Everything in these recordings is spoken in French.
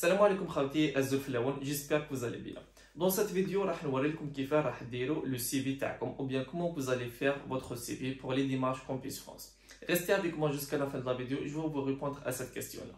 Salam alaikum khawti azul flaoun, j'espère que vous allez bien. Dans cette vidéo, راح نوريلكم كيف راح ديروا le CV تاعكم ou bien comment vous allez faire votre CV pour les démarches Campus France. Restez avec moi jusqu'à la fin de la vidéo, je vais vous répondre à cette question-là.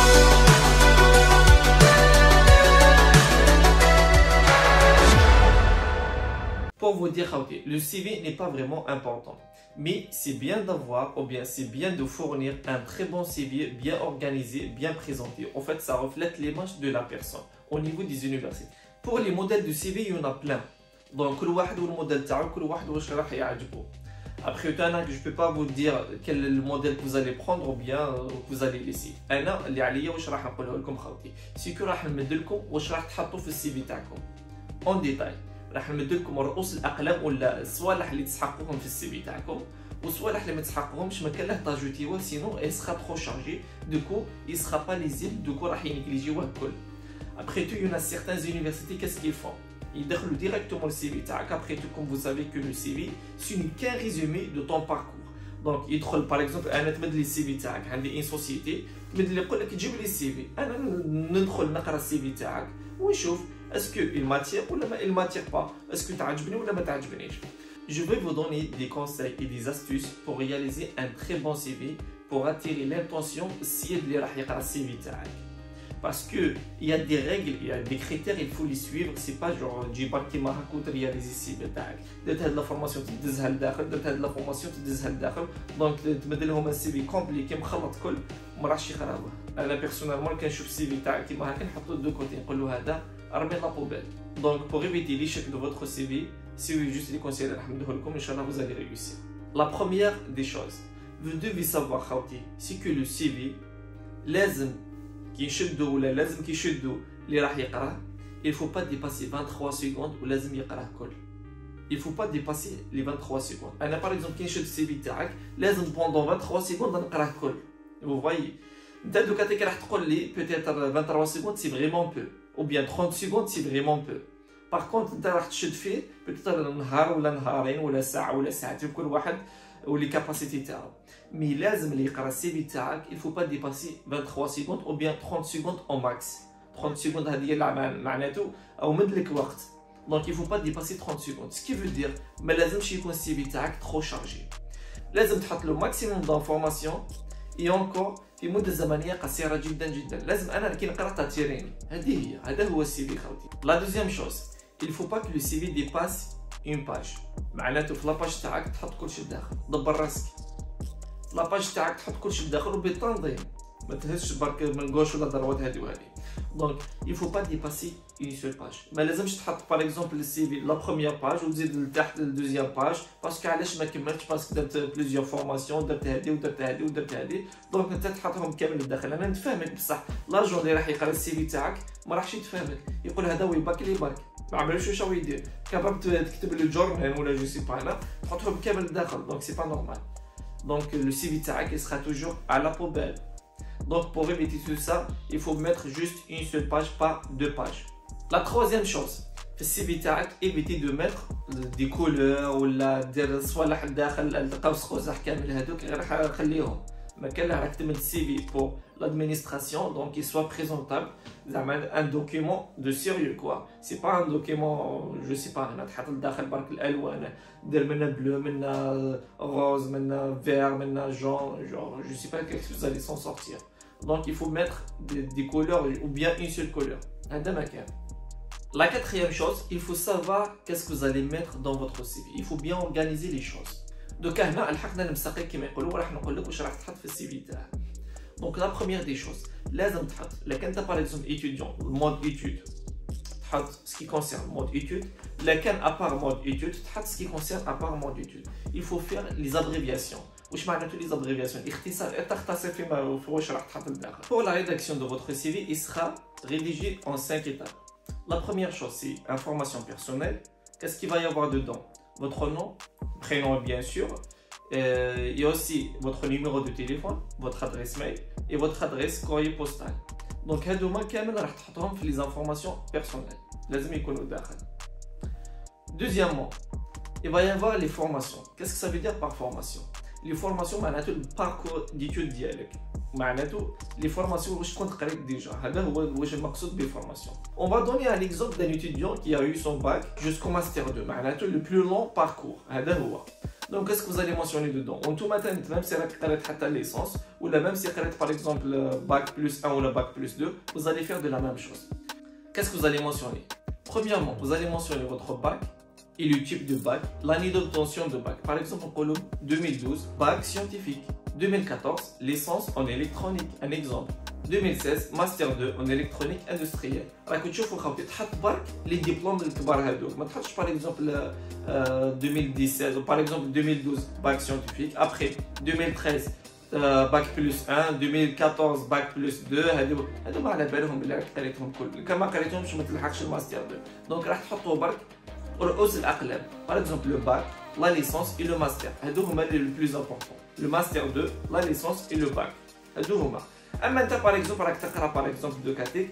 Pour vous dire, le CV n'est pas vraiment important, mais c'est bien d'avoir ou bien c'est bien de fournir un très bon CV bien organisé, bien présenté. En fait, ça reflète l'image de la personne au niveau des universités. Pour les modèles de CV, il y en a plein. Donc, كل واحد والموديل تاعو كل واحد واش راح يعجبو. Après, je ne peux pas vous dire quel est le modèle que vous allez prendre ou bien que vous allez laisser. أنا اللي عليا واش راح نقوله لكم خوتي. سيكو راح نمد لكم واش راح تحطوا في السي في تاعكم. En détail. راح نمد لكم رؤوس الاقلام ولا الصوالح اللي تسحقوهم في السي في تاعكم والصوالح اللي ما تسحقوهمش ما كان له تاجوتيوه سينو اي سخا ترو شارجي دوكو اي سخا با ليزيبل دوكو راح ينيجليجيوه الكل. Après tout, il y en a certaines universités, qu'est-ce qu'ils font? Ils déroulent directement le CV. Après tout, comme vous savez que le CV, ce n'est qu'un résumé de ton parcours. Donc, ils déroulent par exemple, أنا تمد لي السي في تاعك عندي une société تمد لي يقول لك تجيب لي السي في. أنا ندخل نقرا السي في تاعك ونشوف est-ce que il m'attire ou il m'attire pas. Est-ce que تعجبني ولا ما تعجبنيش. Je vais vous donner des conseils et des astuces pour réaliser un très bon CV pour attirer l'intention si اللي راح يقرا السي في تاعك. Parce que il y a des règles, il y a des critères, il faut les suivre. C'est pas genre جيبك كيما هاكا وترياليزي السي في تاعك. درت هاد لافورماسيون تدزها لداخل، درت هاد لافورماسيون تدزها لداخل، دونك تمد لهم السي في كومبليكي مخلط كل ما راحش يقراوه. انا بيرسونيلمون كنشوف السي في تاعك كيما هاكا نحطو دو كوتي نقول له هذا رمي لا بوبيل. Donc pour éviter l'échec de votre CV, suivez juste les conseils de Rahmdouhoukoum, Inch'Allah vous allez réussir. La première des choses, vous devez savoir khawti, c'est que le CV لازم كيشدو ولا لازم كيشدو اللي راح يقراه. Il faut pas dépasser 23 secondes ولازم يقراه كل. Il faut pas dépasser les 23 secondes. أنا par exemple كي نشد السي في تاعك لازم pendant 23 secondes نقراه كل. Vous voyez. انت دوكا تيك راح تقول لي peut-être 23 secondes c'est vraiment peu. Ou bien 30 secondes c'est vraiment peu. Par contre انت راح تشد فيه peut-être نهار ولا نهارين ولا ساعه ولا ساعتين كل واحد ولي كاباسيتي تاعو. مي لازم اللي يقرا السي في تاعك il faut pas dépasser 23 secondes ou bien 30 secondes au max. 30 secondes هذه هي معناته او مد لك وقت. Donc il faut pas dépasser 30 secondes. Ce qui veut dire ما لازمش يكون السي في تاعك trop chargé. لازم تحط له maximum d'informations et encore في مده زمنيه قصيره جدا جدا. لازم انا كي نقرا تاتيريني هذه هي هذا هو السي في خوتي. لا دوزيام شوز il faut pas que le CV dépasse une page. معناته في لاباج تاعك تحط كلشي لداخل. دبر راسك لاباج تاعك تحط كلشي لداخل وبالتنظيم ما تهزش برك من غوش ولا ضروات هذه وهذه. دونك il faut pas dépasser une seule page. ما لازمش تحط باغ اكزومبل السي في لا بروميير باج وتزيد لتحت الدوزيام باج باسكو علاش ما كملتش باسكو درت بليزيور فورماسيون درت هذه ودرت هذه ودرت هذه. دونك انت تحطهم كامل لداخل. انا نتفاهمك بصح لاجون اللي راح يقرا السي في تاعك ما راحش يتفاهمك يقول هذا ويباك لي باك ما عملوش واش هو يدير. كاباب تكتب له جورنال ولا جو سي با هنا تحطهم كامل لداخل. دونك سي با نورمال. Donc le CV تاعك il sera toujours à la poubelle. Donc pour éviter tout ça, il faut mettre juste une seule page, pas deux pages. La troisième chose, في السي تاعك éviter de mettre des couleurs ولا دير صوالح لداخل القوس قزح كامل هذوك راح خليهم. ما كان راح تكتب السي في pour l'administration donc il soit présentable. زعما un document de sérieux quoi. C'est pas un document je sais pas هنا تحط لداخل برك الالوان دير منها بلو منها روز منها فير منها جون genre je sais pas qu'est-ce que vous allez s'en sortir. Donc il faut mettre des couleurs ou bien une seule couleur. هذا ما كان. La quatrième chose, il faut savoir qu'est-ce que vous allez mettre dans votre CV. Il faut bien organiser les choses. دوكا هنا الحقنا المساقي كما يقولوا راح نقول لك واش راح تحط في السي في تاعك. دونك لا بروميير دي شوز لازم تحط لك انت باغ اكزومبل ايتيديون مود ايتود تحط سكي كونسيرن مود ايتود. لا كان ابار مود ايتود تحط سكي كونسيرن ابار مود ايتود. il faut faire les abréviations. واش معناته les abréviations اختصار تختصر فيما واش راح تحط لداخل. Pour la rédaction de votre CV il sera rédigé en 5 étapes. La première chose c'est information personnelle. Qu'est-ce qu'il va y avoir dedans? Votre nom, prénom bien sûr, il y a aussi votre numéro de téléphone, votre adresse mail et votre adresse courrier postal. Donc هادوما كامل راح تحطهم في les informations personnelles. لازم يكونوا داخل. Deuxièmement, il va y avoir les formations. Qu'est-ce que ça veut dire par formation? لي فورماسيون معناتو الباركور ديتود ديالك معناتو لي فورماسيون واش كنت قريت ديجا هذا هو واش المقصود بالفورماسيون. On va donner un exemple d'un étudiant qui a eu son bac jusqu'au master 2 معناتو le plus long parcours هذا هو. Donc qu'est-ce que vous allez mentionner dedans? On tout matin même si راك قريت حتى licence ou même si قريت par exemple bac plus 1 ou le bac plus 2 vous allez faire de la même chose. Qu'est-ce que vous allez mentionner? Premièrement, vous allez mentionner votre bac et le type de bac, l'année d'obtention de bac. Par exemple, en colonne 2012, bac scientifique. 2014, licence en électronique. Un exemple. 2016, master 2 en électronique industrielle. راكو تشوفوا خاوتي تحط برك لي ديبلوم الكبار هذوك ما تحطش par exemple 2017 ou par exemple 2012 bac scientifique. Après 2013 باك بلس 1 2014 باك بلس 2 هادو ما على بالهم بلي راك قريتهم كل كما قريتهمش ما تلحقش الماستر 2 دونك راح تحطوا برك رؤوس الاقلام باغ اكزومبل لو باك لا ليسونس اي لو ماستر هادو هما لي بلوز امبورطون لو ماستر 2 لا ليسونس اي لو باك هادو هما. اما انت باغ اكزومبل راك تقرا باغ اكزومبل دو كاتيك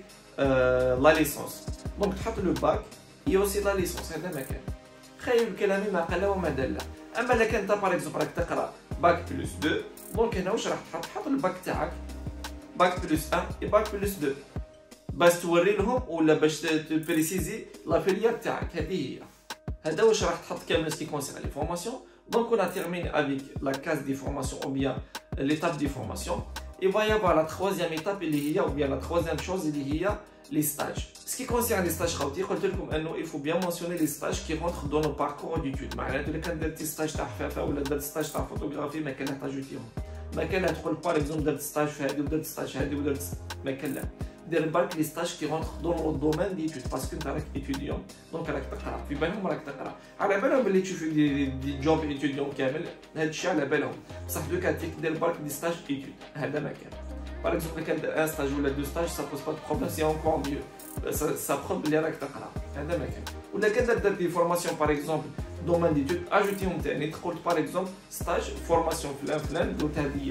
لا ليسونس دونك تحط لو باك اي اوسي لا ليسونس هذا ما كان خير كلامي ما قال وما دل. اما الا كان انت باغ اكزومبل راك تقرا باك بلس 2 دونك هنا واش راح تحط الباك تاعك باك بلس 1 و باك بلس 2 باش توري لهم ولا باش تبريسيزي لا فيليير تاعك هذه هي. هذا واش راح تحط كامل سكي كونسيرن لي فورماسيون. دونك on a terminé avec la case des formations ou bien l'étape des formations. Il va y avoir la troisième étape اللي هي ou bien la troisième chose اللي هي les stages. Ce qui concerne les stages خاوتي قلت لكم انه il faut bien mentionner les stages qui rentrent dans nos parcours d'études. معناتها الا كان درتي ستاج تاع حفافه ولا درت ستاج تاع فوتوغرافي ما كان لا تاجوتيهم ما كان لا تقول باغ اكزومبل درت ستاج في هذه ودرت ستاج في هذه ودرت ما كان لا دير بالك لي ستاج كي رونتر دون لو دومين ديتود باسكو انت راك ايتيديون دونك راك تقرا في بالهم راك تقرا على بالهم بلي تشوف دي جوب ايتيديون كامل هذا الشيء على بالهم بصح دو كاتيك دير بالك دي ستاج ايتود هذا ما كان. Par exemple, quand un stage ou deux stages, ça pose pas de problème, c'est encore mieux. Ça prouve que tu تقرا. هذا ما كان. ولا كان درت دي فورماسيون par exemple domaine d'études, ajoutيهم ثاني تقول par exemple stage formation فلان دوت هذه.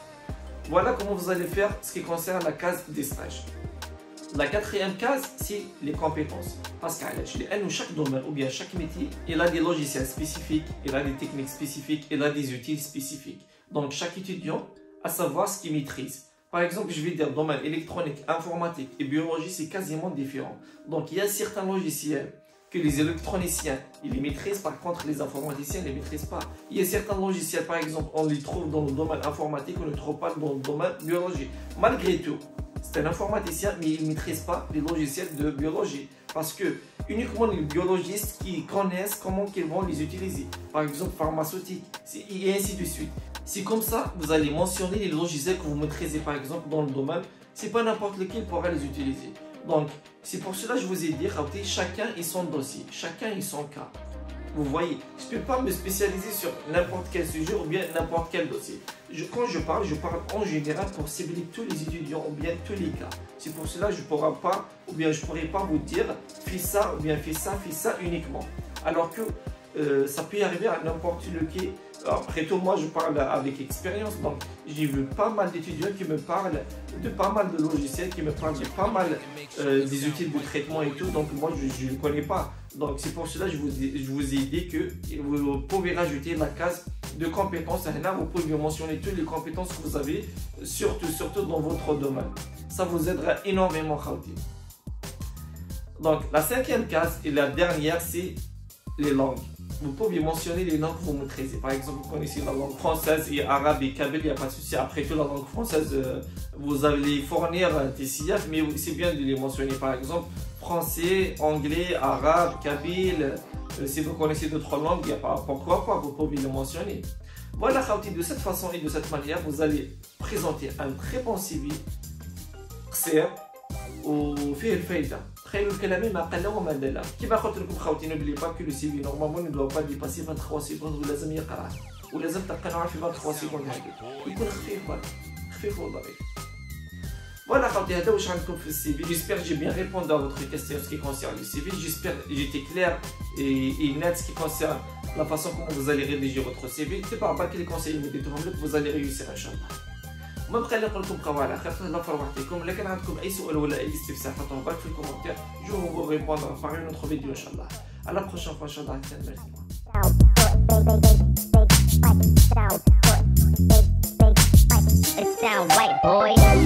Voilà comment vous allez faire ce qui concerne la case des stages. La quatrième case, c'est les compétences. Parce que chaque domaine ou bien chaque métier, il a des logiciels spécifiques, il a des techniques spécifiques, il a des outils spécifiques. Donc chaque étudiant a savoir ce qu'il maîtrise. Par exemple, je vais dire domaine électronique, informatique et biologie, c'est quasiment différent. Donc, il y a certains logiciels que les électroniciens, ils les maîtrisent, par contre, les informaticiens ne les maîtrisent pas. Il y a certains logiciels, par exemple, on les trouve dans le domaine informatique, on ne les trouve pas dans le domaine biologie. Malgré tout, c'est un informaticien, mais il ne maîtrise pas les logiciels de biologie. Parce que uniquement les biologistes qui connaissent comment ils vont les utiliser. Par exemple, pharmaceutique, et ainsi de suite. C'est comme ça, vous allez mentionner les logiciels que vous maîtrisez par exemple dans le domaine. C'est pas n'importe lequel pourra les utiliser. Donc, c'est pour cela que je vous ai dit, chacun et son dossier, chacun et son cas. Vous voyez, je ne peux pas me spécialiser sur n'importe quel sujet ou bien n'importe quel dossier. Quand je parle en général pour cibler tous les étudiants ou bien tous les cas. C'est pour cela que je ne pourrais pas vous dire fais ça ou bien fais ça uniquement. Alors que ça peut arriver à n'importe lequel. Après tout, moi je parle avec expérience, donc j'ai vu pas mal d'étudiants qui me parlent de pas mal de logiciels, qui me parlent de pas mal des outils de traitement et tout, donc moi je ne connais pas. Donc c'est pour cela que je vous ai dit que vous pouvez rajouter la case de compétences. Là, vous pouvez mentionner toutes les compétences que vous avez, surtout dans votre domaine. Ça vous aidera énormément. Donc la cinquième case et la dernière, c'est les langues. Vous pouvez mentionner les langues que vous maîtrisez. Par exemple, vous connaissez la langue française et arabe et kabyle, il n'y a pas de souci. Après tout, la langue française, vous allez fournir des SIAF, mais c'est bien de les mentionner. Par exemple, français, anglais, arabe, kabyle. Si vous connaissez d'autres langues, il n'y a pas, pourquoi pas, vous pouvez les mentionner. Voilà, de cette façon et de cette manière, vous allez présenter un très bon CV. C'est وفيه الفايده. تخيلوا الكلام ما قل وما دل. كيما قلت لكم خوتي نوبلي با كو لو سي في نورمالمون دو با ديباسي 23 سكوند ولازم يقرا ولازم تقنعوا في 23 سكوند هذوك يكون خفيف برك خفيف وظريف. Voilà خوتي هذا واش عندكم في السي في. J'espère que j'ai bien répondu à votre question ce qui concerne le CV. J'espère que j'étais clair et net ce qui concerne la façon comment vous allez rédiger votre CV. C'est pas parce que les conseils que vous allez réussir inchallah. ما بقى لي نقول لكم بقاو على خير الله يفرح فيكم. الا كان عندكم اي سؤال ولا اي استفسار حطوه برك في الكومنتير جو فو ريبوندر باغ اون اوتر فيديو ان شاء الله. على بروشين فوا ان شاء الله. It sound white, boy.